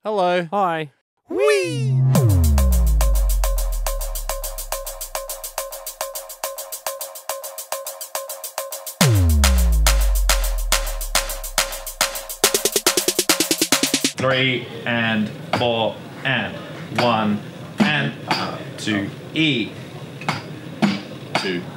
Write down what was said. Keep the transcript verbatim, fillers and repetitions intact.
Hello. Hi. Whee! Three and four and one and up to E. Two.